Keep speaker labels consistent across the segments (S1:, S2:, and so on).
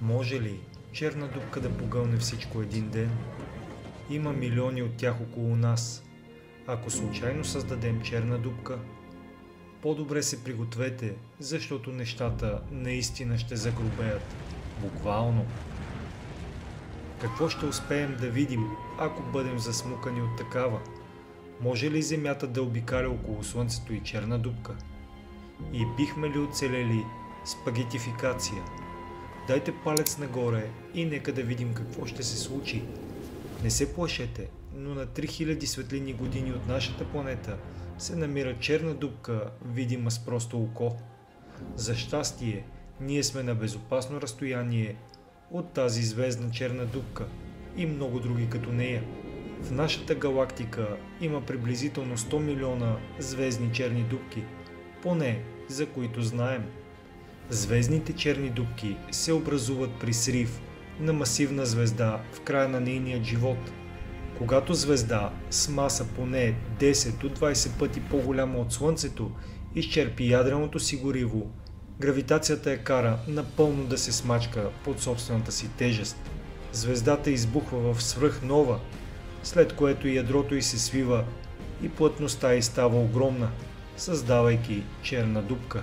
S1: Може ли черна дупка да погълне всичко един ден? Има милиони от тях около нас. Ако случайно създадем черна дупка, по-добре се пригответе, защото нещата наистина ще загрубеят. Буквално. Какво ще успеем да видим, ако бъдем засмукани от такава? Може ли Земята да обикаля около Слънцето и черна дупка? И бихме ли оцелели спагетификация? Дайте палец нагоре и нека да видим какво ще се случи. Не се плашете, но на 3000 светлинни години от нашата планета се намира черна дупка, видима с просто око. За щастие, ние сме на безопасно разстояние от тази звездна черна дупка и много други като нея. В нашата галактика има приблизително 100 милиона звездни черни дупки, поне за които знаем. Звездните черни дупки се образуват при срив на масивна звезда в края на нейния живот. Когато звезда с маса поне 10 до 20 пъти по-голяма от Слънцето изчерпи ядреното си гориво, гравитацията я кара напълно да се смачка под собствената си тежест. Звездата избухва в свръхнова, след което ядрото й се свива и плътността й става огромна, създавайки черна дупка.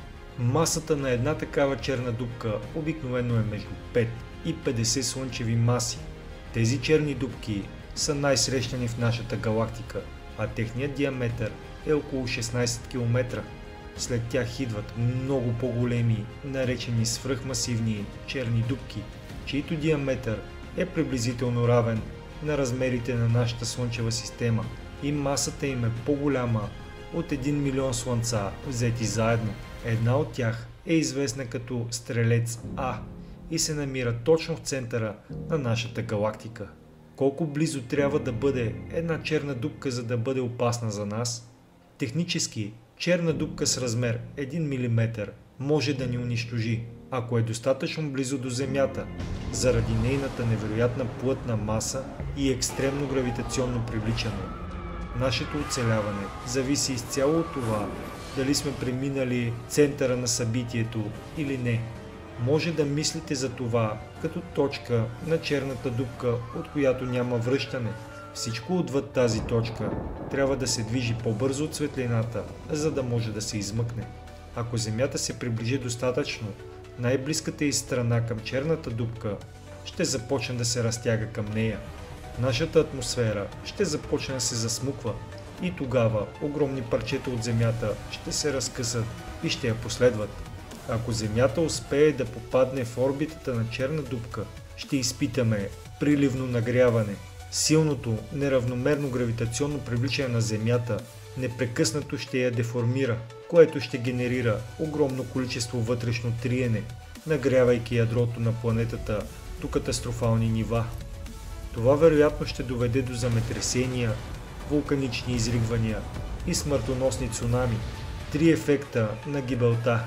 S1: Масата на една такава черна дупка обикновено е между 5 и 50 слънчеви маси. Тези черни дупки са най-срещани в нашата галактика, а техният диаметър е около 16 км. След тях идват много по-големи, наречени свръхмасивни черни дупки, чието диаметър е приблизително равен на размерите на нашата Слънчева система и масата им е по-голяма от 1 милион слънца взети заедно. Една от тях е известна като Стрелец А и се намира точно в центъра на нашата галактика. Колко близо трябва да бъде една черна дупка, за да бъде опасна за нас? Технически, черна дупка с размер 1 мм може да ни унищожи, ако е достатъчно близо до Земята, заради нейната невероятна плътна маса и екстремно гравитационно привличане. Нашето оцеляване зависи изцяло от това, дали сме преминали центъра на събитието или не. Може да мислите за това като точка на черната дупка, от която няма връщане. Всичко отвъд тази точка трябва да се движи по-бързо от светлината, за да може да се измъкне. Ако Земята се приближи достатъчно, най-близката й страна към черната дупка ще започне да се разтяга към нея. Нашата атмосфера ще започне да се засмуква и тогава огромни парчета от Земята ще се разкъсат и ще я последват. Ако Земята успее да попадне в орбитата на черна дупка, ще изпитаме приливно нагряване. Силното, неравномерно гравитационно привличане на Земята непрекъснато ще я деформира, което ще генерира огромно количество вътрешно триене, нагрявайки ядрото на планетата до катастрофални нива. Това вероятно ще доведе до земетресения, вулканични изригвания и смъртоносни цунами, три ефекта на гибелта.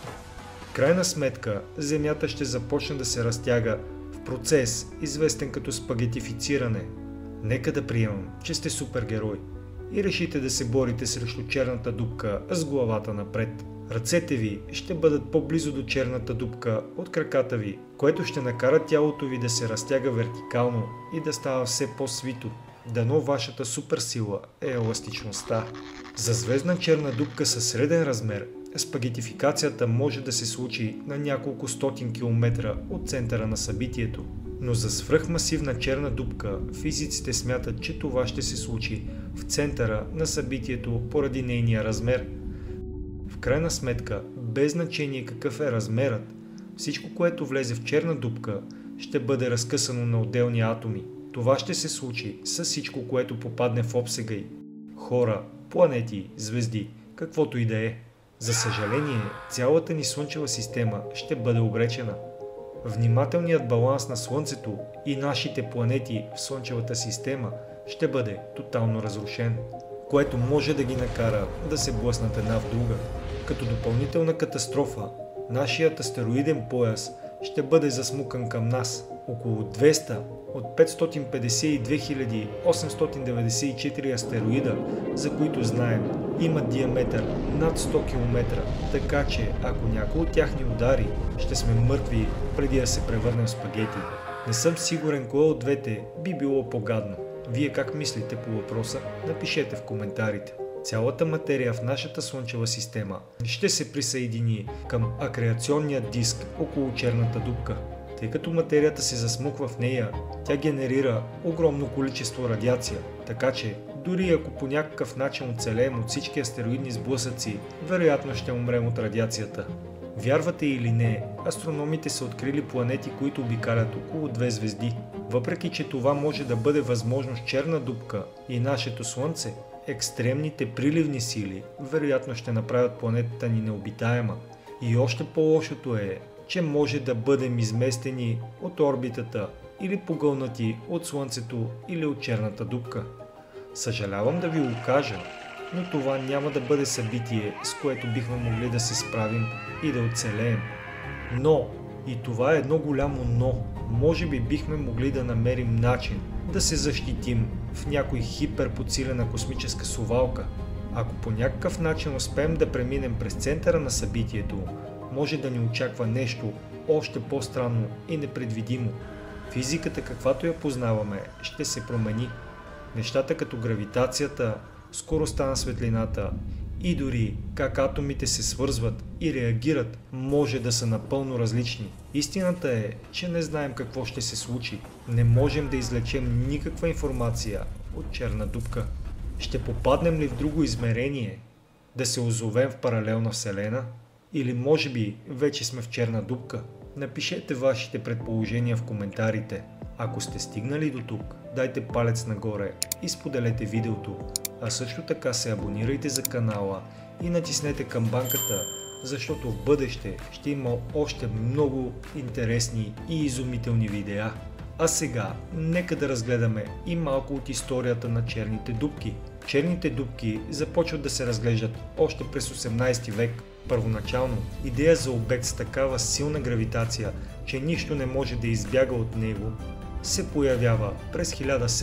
S1: В крайна сметка, Земята ще започне да се разтяга в процес, известен като спагетифициране. Нека да приемам, че сте супергерой и решите да се борите срещу черната дупка с главата напред. Ръцете ви ще бъдат по-близо до черната дупка от краката ви, което ще накара тялото ви да се разтяга вертикално и да става все по-свито. Дано вашата суперсила е еластичността. За звездна черна дупка със среден размер, спагетификацията може да се случи на няколко стотин километра от центъра на събитието. Но за свръхмасивна черна дупка физиците смятат, че това ще се случи в центъра на събитието поради нейния размер. В крайна сметка, без значение какъв е размерът, всичко, което влезе в черна дупка, ще бъде разкъсано на отделни атоми. Това ще се случи с всичко, което попадне в обсега й. Хора, планети, звезди, каквото и да е. За съжаление, цялата ни Слънчева система ще бъде обречена. Внимателният баланс на Слънцето и нашите планети в Слънчевата система ще бъде тотално разрушен, което може да ги накара да се блъснат една в друга. Като допълнителна катастрофа, нашият астероиден пояс ще бъде засмукан към нас. Около 200 от 552 894 астероида, за които знаем, имат диаметър над 100 км, така че ако някой от тях ни удари, ще сме мъртви преди да се превърнем в спагети. Не съм сигурен кое от двете би било по-гадно. Вие как мислите по въпроса? Напишете в коментарите. Цялата материя в нашата Слънчева система ще се присъедини към акреационния диск около черната дупка. Тъй като материята се засмуква в нея, тя генерира огромно количество радиация, така че дори ако по някакъв начин оцелеем от всички астероидни сблъсъци, вероятно ще умрем от радиацията. Вярвате или не, астрономите са открили планети, които обикалят около две звезди. Въпреки че това може да бъде възможно с черна дупка и нашето Слънце, екстремните приливни сили вероятно ще направят планетата ни необитаема. И още по-лошото е, че може да бъдем изместени от орбитата или погълнати от Слънцето или от черната дупка. Съжалявам да ви го кажа, но това няма да бъде събитие, с което бихме могли да се справим и да оцелеем. Но, и това е едно голямо но, може би бихме могли да намерим начин да се защитим в някой хиперподсилена космическа совалка. Ако по някакъв начин успеем да преминем през центъра на събитието, може да ни очаква нещо още по-странно и непредвидимо. Физиката, каквато я познаваме, ще се промени. Нещата като гравитацията, скоростта на светлината и дори как атомите се свързват и реагират, може да са напълно различни. Истината е, че не знаем какво ще се случи. Не можем да извлечем никаква информация от черна дупка. Ще попаднем ли в друго измерение? Да се озовем в паралелна вселена? Или може би вече сме в черна дупка? Напишете вашите предположения в коментарите. Ако сте стигнали до тук, дайте палец нагоре и споделете видеото, а също така се абонирайте за канала и натиснете камбанката, защото в бъдеще ще има още много интересни и изумителни видеа. А сега, нека да разгледаме и малко от историята на черните дупки. Черните дупки започват да се разглеждат още през 18 век. Първоначално, идея за обект с такава силна гравитация, че нищо не може да избяга от него, се появява през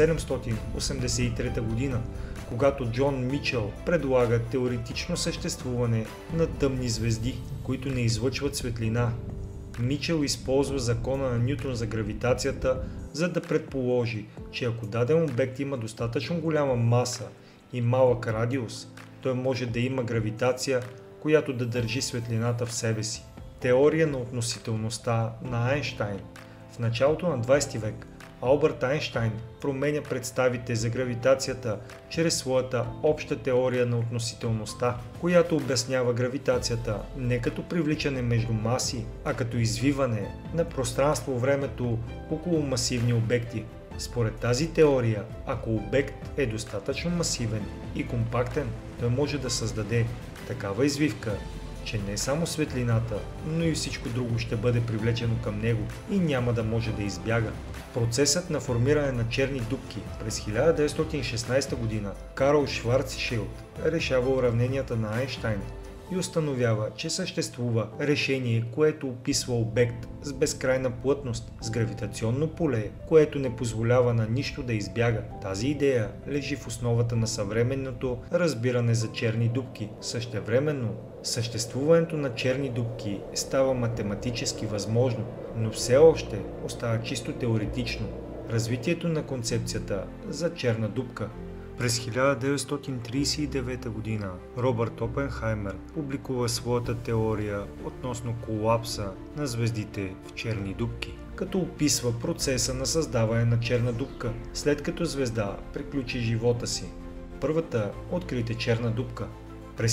S1: 1783 година, когато Джон Мичъл предлага теоретично съществуване на тъмни звезди, които не излъчват светлина. Мичъл използва закона на Нютон за гравитацията, за да предположи, че ако даден обект има достатъчно голяма маса и малък радиус, той може да има гравитация, която да държи светлината в себе си. Теория на относителността на Айнщайн. В началото на 20 век Албърт Айнщайн променя представите за гравитацията чрез своята обща теория на относителността, която обяснява гравитацията не като привличане между маси, а като извиване на пространство-времето около масивни обекти. Според тази теория, ако обект е достатъчно масивен и компактен, той може да създаде такава извивка, че не само светлината, но и всичко друго ще бъде привлечено към него и няма да може да избяга. Процесът на формиране на черни дупки през 1916 година Карл Шварцшилд решава уравненията на Айнщайн и установява, че съществува решение, което описва обект с безкрайна плътност, с гравитационно поле, което не позволява на нищо да избяга. Тази идея лежи в основата на съвременното разбиране за черни дупки. Същевременно, съществуването на черни дупки става математически възможно, но все още остава чисто теоретично. Развитието на концепцията за черна дупка. През 1939 г. Робърт Опенхаймер публикува своята теория относно колапса на звездите в черни дупки, като описва процеса на създаване на черна дупка, след като звезда приключи живота си. Първата открита черна дупка. През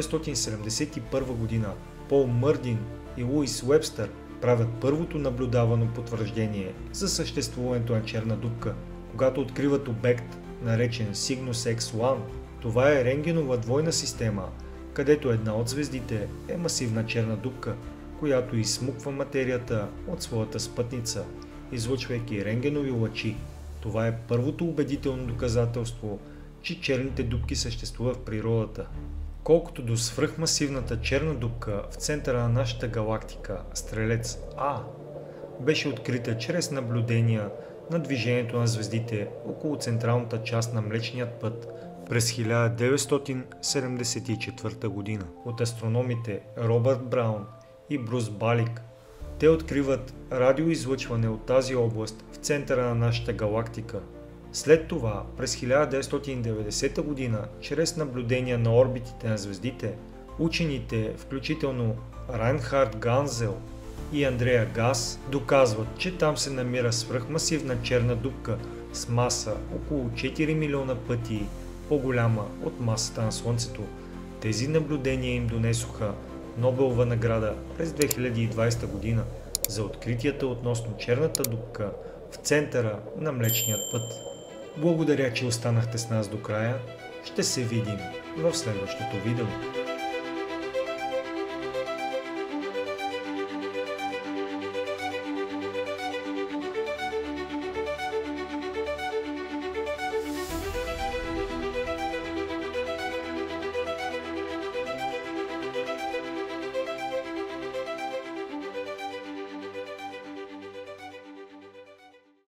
S1: 1971 г. Пол Мърдин и Луис Уебстър правят първото наблюдавано потвърждение за съществуването на черна дупка, когато откриват обект, наречен Cygnus X1. Това е рентгенова двойна система, където една от звездите е масивна черна дупка, която изсмуква материята от своята спътница, излъчвайки рентгенови лъчи. Това е първото убедително доказателство, че черните дупки съществуват в природата. Колкото до свръхмасивната черна дупка в центъра на нашата галактика, Стрелец А, беше открита чрез наблюдения на движението на звездите около централната част на Млечният път през 1974 година от астрономите Робърт Браун и Брус Балик. Те откриват радиоизлъчване от тази област в центъра на нашата галактика. След това, през 1990 година, чрез наблюдения на орбитите на звездите, учените, включително Райнхард Ганзел и Андреа Гас, доказват, че там се намира свръхмасивна черна дупка с маса около 4 милиона пъти по-голяма от масата на Слънцето. Тези наблюдения им донесоха Нобелова награда през 2020 година за откритията относно черната дупка в центъра на Млечният път. Благодаря, че останахте с нас до края. Ще се видим в следващото видео.